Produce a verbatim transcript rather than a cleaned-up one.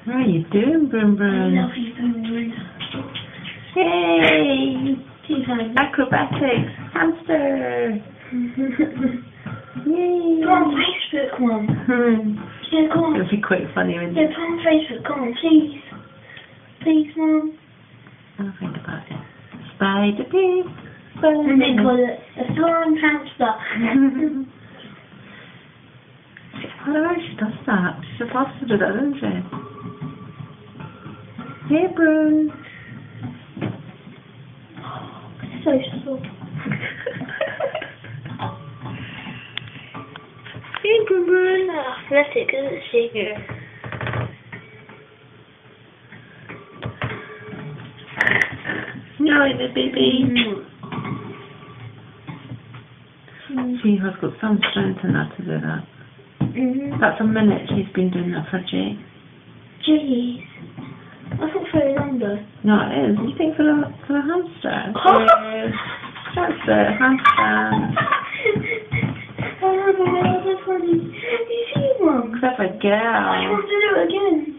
How are you doing, Bruno? I love you, Bruno. Yay! Two times. Acrobatics, hamster. Yay! Go on Facebook, Mum. Yeah, go on. It'll be quite funny, wouldn't Yeah, it? go on Facebook. Go on, please. Please, Mum. I'll think about it. Spider pig. Spider. And then call it a flying hamster. I don't know, she does that. She's supposed to do that, isn't she? Hey, Bruno. So soft. Hey, Bruno. Oh, athletic, isn't she? Yeah. No, the baby. Mm. She has got some strength in her to do that. Mm-hmm. That's a minute she's been doing that for Jake. Jeez. I thought very long though. No, it is. You think for the, for the hamster? Oh. That's the hamster. Oh, that's funny. You see, Mum? Clever girl. I want to do it again.